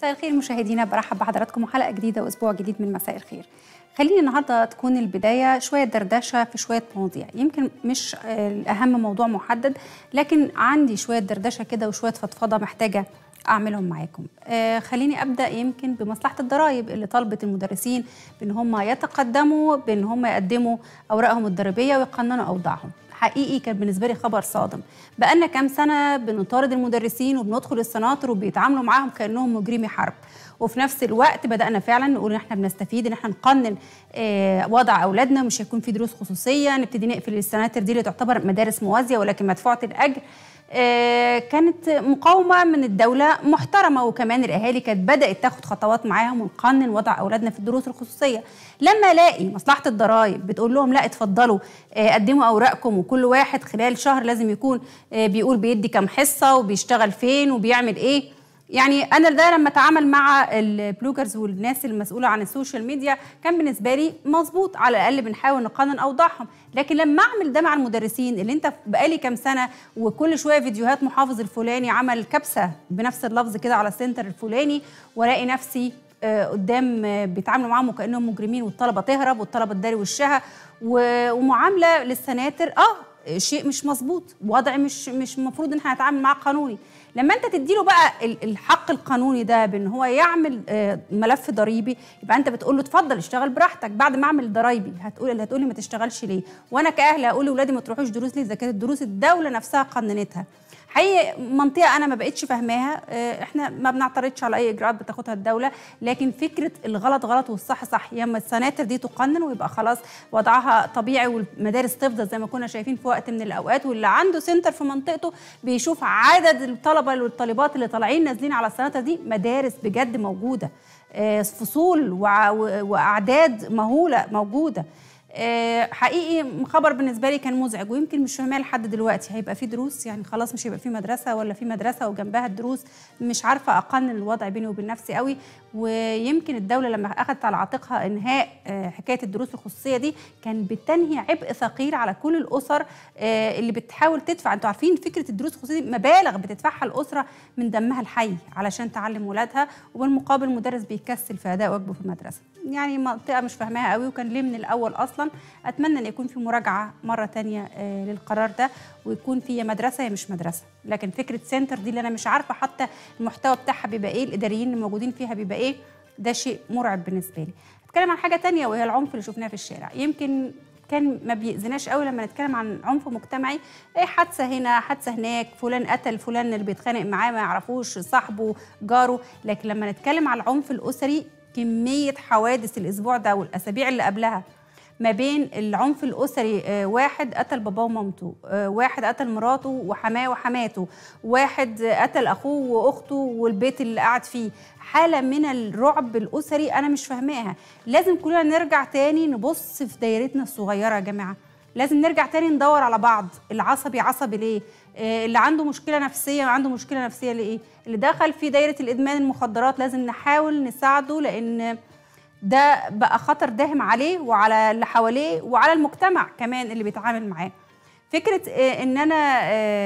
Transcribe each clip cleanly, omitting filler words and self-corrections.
مساء الخير مشاهدينا، برحب بحضراتكم وحلقه جديده واسبوع جديد من مساء الخير. خلينا النهارده تكون البدايه شويه دردشه في شويه مواضيع، يمكن مش الاهم موضوع محدد، لكن عندي شويه دردشه كده وشويه فضفضه محتاجه اعملهم معاكم. خليني ابدا يمكن بمصلحه الضرائب اللي طلبت المدرسين بان هم يتقدموا بان هم يقدموا اوراقهم الضريبيه ويقننوا اوضاعهم. حقيقي كان بالنسبه لي خبر صادم. بقالنا كام سنه بنطارد المدرسين وبندخل السناتر وبيتعاملوا معاهم كانهم مجرمي حرب، وفي نفس الوقت بدانا فعلا نقول ان احنا بنستفيد ان احنا نقنن وضع اولادنا، مش هيكون في دروس خصوصيه، نبتدي نقفل السناتر دي اللي تعتبر مدارس موازيه ولكن مدفوعه الاجر. كانت مقاومه من الدوله محترمه، وكمان الاهالي كانت بدات تاخد خطوات معاهم ونقنن وضع اولادنا في الدروس الخصوصيه. لما الاقي مصلحه الضرائب بتقول لهم لا اتفضلوا قدموا اوراقكم، وكل واحد خلال شهر لازم يكون بيقول بيدي كام حصه وبيشتغل فين وبيعمل ايه. يعني انا ده لما اتعامل مع البلوجرز والناس المسؤوله عن السوشيال ميديا كان بالنسبه لي مظبوط، على الاقل بنحاول نقنن اوضاعهم. لكن لما اعمل ده مع المدرسين اللي انت بقالي كام سنه وكل شويه فيديوهات محافظ الفلاني عمل كبسه بنفس اللفظ كده على السنتر الفلاني، والاقي نفسي قدام بيتعاملوا معاهم وكانهم مجرمين، والطلبه تهرب والطلبه تداري وشها، ومعامله للسناتر شيء مش مظبوط، وضع مش المفروض ان احنا نتعامل معاه قانوني. لما انت تديله بقى الحق القانوني ده بان هو يعمل ملف ضريبي، يبقى انت بتقول له اتفضل اشتغل براحتك. بعد ما اعمل ضرايبي هتقولي ما تشتغلش ليه؟ وانا كاهل هقول لاولادي ما تروحوش دروس ليه اذا كانت الدروس الدوله نفسها قننتها. حقيقي منطقه انا ما بقتش فاهماها. احنا ما بنعترضش على اي اجراءات بتاخدها الدوله، لكن فكره الغلط غلط والصح صح. يا اما السناتر دي تقنن ويبقى خلاص وضعها طبيعي والمدارس تفضل زي ما كنا شايفين في وقت من الاوقات، واللي عنده سنتر في منطقته بيشوف عدد الطلبه والطالبات اللي طالعين نازلين على السناتر دي، مدارس بجد موجوده، فصول واعداد مهوله موجوده. حقيقي خبر بالنسبه لي كان مزعج، ويمكن مش فاهماه لحد دلوقتي. هيبقى في دروس؟ يعني خلاص مش هيبقى في مدرسه، ولا في مدرسه وجنبها الدروس؟ مش عارفه اقنن الوضع بيني وبين نفسي قوي. ويمكن الدوله لما اخذت على عاتقها انهاء حكايه الدروس الخصوصيه دي كان بتنهي عبء ثقيل على كل الاسر اللي بتحاول تدفع. انتوا عارفين فكره الدروس الخصوصيه دي مبالغ بتدفعها الاسره من دمها الحي علشان تعلم ولادها، وبالمقابل المدرس بيكسل في اداء واجبه في المدرسه. يعني منطقه مش فاهماها قوي، وكان ليه من الاول اصلا. اتمنى ان يكون في مراجعه مره ثانيه للقرار ده، ويكون في مدرسه يا مش مدرسه. لكن فكره سنتر دي اللي انا مش عارفه حتى المحتوى بتاعها بيبقى ايه، الاداريين اللي موجودين فيها بيبقى ايه، ده شيء مرعب بالنسبه لي. اتكلم عن حاجه ثانيه وهي العنف اللي شفناه في الشارع. يمكن كان ما بيأذناش قوي لما نتكلم عن عنف مجتمعي، ايه حادثه هنا حادثه هناك، فلان قتل فلان اللي بيتخانق معاه ما يعرفوش صاحبه جاره. لكن لما نتكلم عن العنف الاسري، كميه حوادث الاسبوع ده والاسابيع اللي قبلها ما بين العنف الأسري، واحد قتل باباه ومامته، واحد قتل مراته وحماه وحماته، واحد قتل أخوه وأخته والبيت اللي قاعد فيه. حالة من الرعب الأسري أنا مش فاهماها. لازم كلنا نرجع تاني نبص في دايرتنا الصغيرة يا جماعة. لازم نرجع تاني ندور على بعض. العصبي عصبي ليه؟ اللي عنده مشكلة نفسية عنده مشكلة نفسية ليه؟ اللي دخل في دايرة الإدمان المخدرات لازم نحاول نساعده، لأن ده بقى خطر داهم عليه وعلى اللي حواليه وعلى المجتمع كمان اللي بيتعامل معاه. فكرة ان انا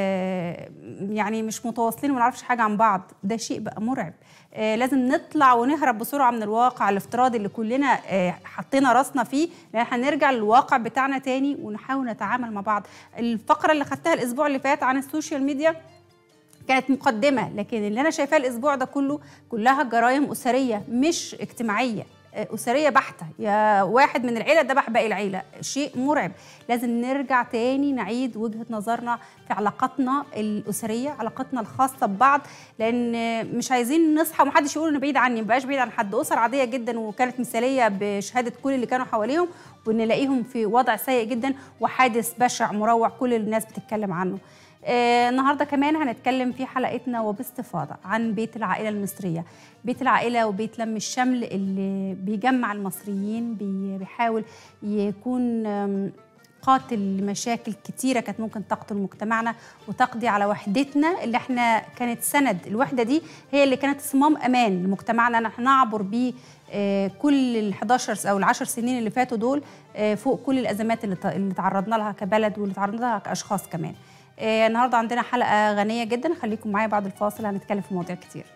يعني مش متواصلين وما نعرفش حاجة عن بعض، ده شيء بقى مرعب. لازم نطلع ونهرب بسرعة من الواقع الافتراضي اللي كلنا حطينا راسنا فيه، لان احنا نرجع للواقع بتاعنا تاني ونحاول نتعامل مع بعض. الفقرة اللي خدتها الاسبوع اللي فات عن السوشيال ميديا كانت مقدمة، لكن اللي انا شايفاه الاسبوع ده كلها جرائم اسرية مش اجتماعية، أسرية بحتة. يا واحد من العيلة ذبح باقي العيلة، شيء مرعب. لازم نرجع تاني نعيد وجهة نظرنا في علاقاتنا الأسرية، علاقاتنا الخاصة ببعض، لأن مش عايزين نصحى ومحدش يقول إنه بعيد عني. مبقاش بعيد عن حد، أسر عادية جدا وكانت مثالية بشهادة كل اللي كانوا حواليهم، ونلاقيهم في وضع سيء جدا وحادث بشع مروع كل الناس بتتكلم عنه. النهارده كمان هنتكلم في حلقتنا وباستفاضه عن بيت العائله المصريه، بيت العائله وبيت لم الشمل اللي بيجمع المصريين، بيحاول يكون قاتل لمشاكل كتيره كانت ممكن تقتل مجتمعنا وتقضي على وحدتنا اللي احنا كانت سند. الوحده دي هي اللي كانت صمام امان لمجتمعنا، نحن نعبر بيه كل ال11 او ال10 سنين اللي فاتوا دول، فوق كل الازمات اللي تعرضنا لها كبلد واللي تعرضنا لها كاشخاص كمان. النهارده عندنا حلقه غنيه جدا، خليكم معايا بعد الفاصل هنتكلم في مواضيع كتير.